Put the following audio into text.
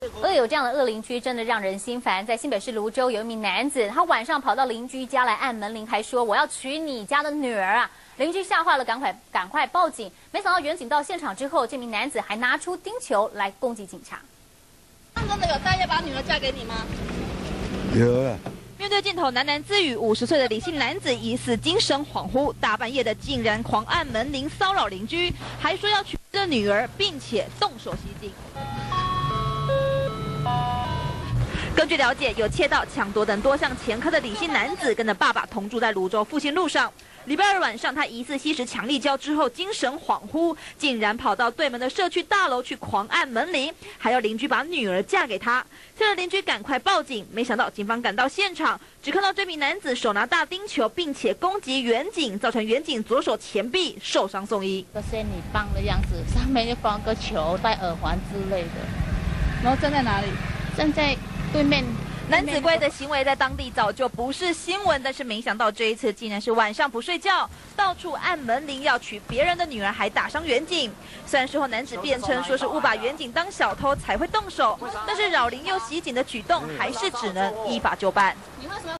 有这样的恶邻居，真的让人心烦。在新北市芦洲有一名男子，他晚上跑到邻居家来按门铃，还说我要娶你家的女儿啊！邻居吓坏了，赶快报警。没想到远警到现场之后，这名男子还拿出钉球来攻击警察。 真的有答应把女儿嫁给你吗？ 有了。 面对镜头喃喃自语，50岁的李姓男子疑似精神恍惚，大半夜的竟然狂按门铃骚扰邻居，还说要娶的女儿，并且动手袭警。根据了解，有窃盗、抢夺等多项前科的李姓男子，跟着爸爸同住在芦洲复兴路上。礼拜2晚上，他疑似吸食强力胶之后精神恍惚，竟然跑到对门的社区大楼去狂按门铃，还要邻居把女儿嫁给他。吓得邻居赶快报警，没想到警方赶到现场，只看到这名男子手拿大钉球，并且攻击远警，造成远警左手前臂受伤送医。 个仙女棒的样子，上面就放个球、戴耳环之类的。 然后站在哪里？ 站在对面。 男子怪的行为在当地早就不是新闻，但是没想到这一次竟然是晚上不睡觉，到处按门铃要娶别人的女儿，还打伤远警。虽然事后男子辩称说是误把远警当小偷才会动手，但是扰邻又袭警的举动还是只能依法就办。